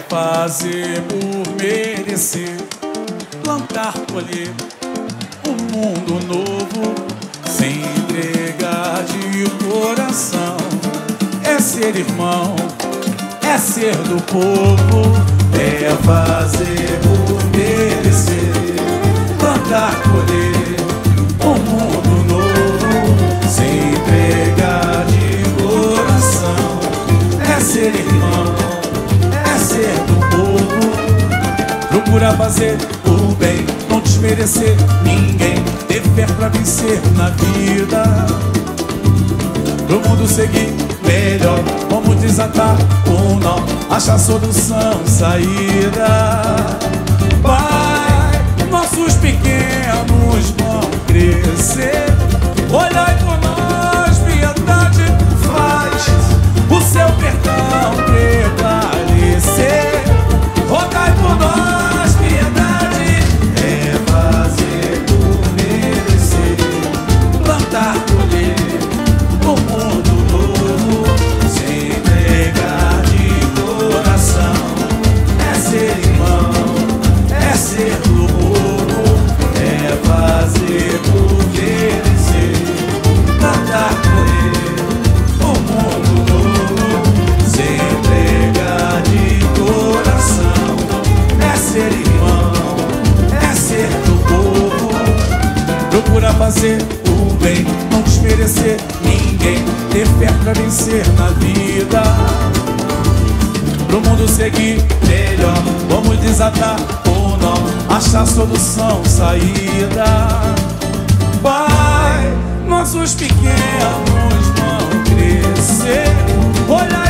fazer por merecer, plantar, colher um mundo novo, sem entregar de coração. É ser irmão, é ser do povo, é fazer por merecer, plantar, colher um mundo novo, sem entregar de coração. É ser irmão, é ser do povo, procura fazer o bem, não desmerecer ninguém, ter fé pra vencer na vida. Pro mundo seguir melhor, vamos desatar o nó, achar solução, saída. Pai, nossos pequenos vão crescer, olhai por nós, piedade faz o seu perdão prevalecer. Rogai por nós, piedade, é fazer por merecer, plantar, colher um mundo novo, sem entregar de coração. É ser irmão, é ser do povo, é fazer por merecer, plantar, colher um mundo novo, sem entregar de coração. É ser irmão, é ser do povo, procura fazer o bem, não desmerecer ninguém, ter fé pra vencer na vida. Pro mundo seguir melhor, vamos desatar o nó, achar solução, saída. Pai, nossos pequenos vão crescer, olha